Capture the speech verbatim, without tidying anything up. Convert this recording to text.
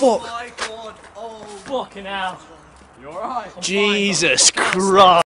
fuck? my god. Oh, Fucking hell. you alright? Jesus Christ.